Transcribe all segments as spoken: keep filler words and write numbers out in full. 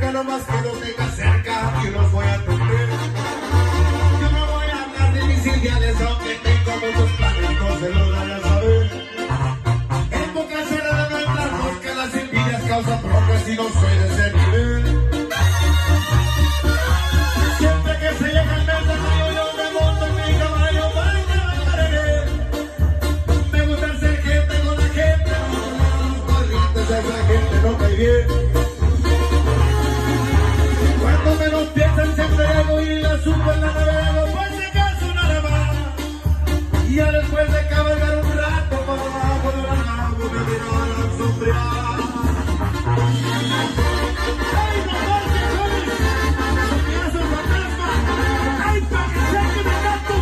ya nomás que los tenga cerca y los voy a atender. Yo no voy a hablar de mis ideales, aunque tengo muchos planes, no se los van a saber. En boca cerrada no entrar moscas, las envidias causan broncas y no soy de ese nivel. Siempre que se llega el mes de mayo, yo me monto en mi caballo para trabajar en él. Me gusta ser gente con la gente, los corrientes, esa gente no cae bien. Cuando menos piensan siempre hago y la supo en la navego, por si acaso nada más. Y ya después de cabalgar un rato por abajo de la agua me vino a la sombra. ¡Ay, mamá, señores! ¡Soñazo, fantasma! ¡Ay, pa' que se que me canto!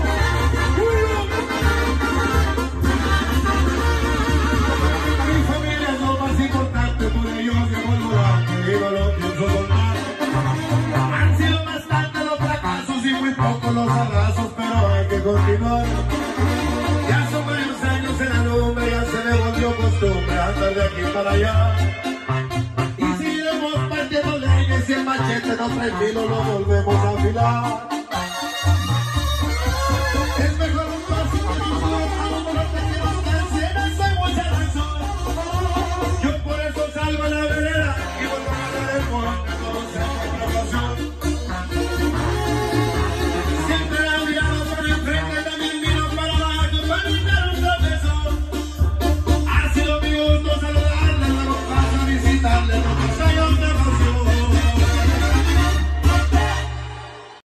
Mi familia es lo más importante, por ellos yo vuelvo a que no lo pienso soltar. Han sido bastante los fracasos y muy pocos los abrazos, pero hay que continuar. Ya son varios años en la nube, ya se me volvió costumbre andar de aquí para allá. Y si iremos partiendo leñas y el machete no trae filo, lo volvemos a afilar.